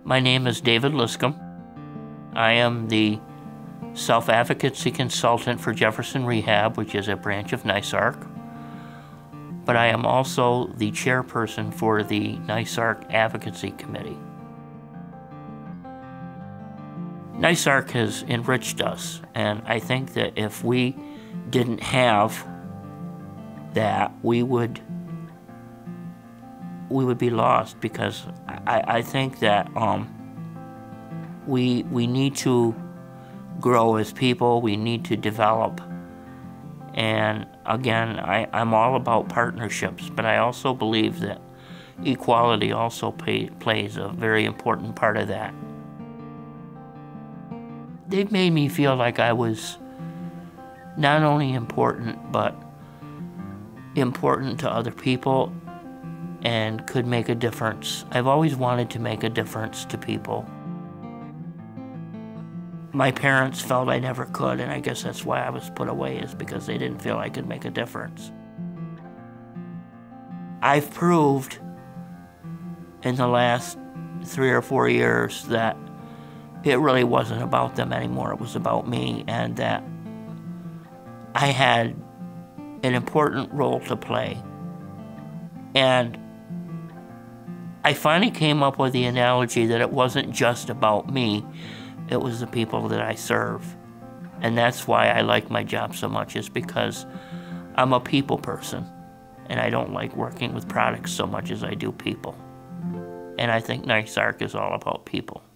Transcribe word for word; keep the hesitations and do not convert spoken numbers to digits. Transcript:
My name is David Liscomb. I am the Self-Advocacy Consultant for Jefferson Rehab, which is a branch of NYSARC. But I am also the chairperson for the NYSARC Advocacy Committee. NYSARC has enriched us, and I think that if we didn't have that, we would we would be lost, because I, I think that um, we we need to grow as people. We need to develop. And again, I, I'm all about partnerships, but I also believe that equality also pay, plays a very important part of that. They've made me feel like I was not only important, but important to other people and could make a difference. I've always wanted to make a difference to people. My parents felt I never could, and I guess that's why I was put away, is because they didn't feel I could make a difference. I've proved in the last three or four years that it really wasn't about them anymore. It was about me, and that I had an important role to play. And I finally came up with the analogy that it wasn't just about me, it was the people that I serve. And that's why I like my job so much, is because I'm a people person, and I don't like working with products so much as I do people. And I think NYSARC is all about people.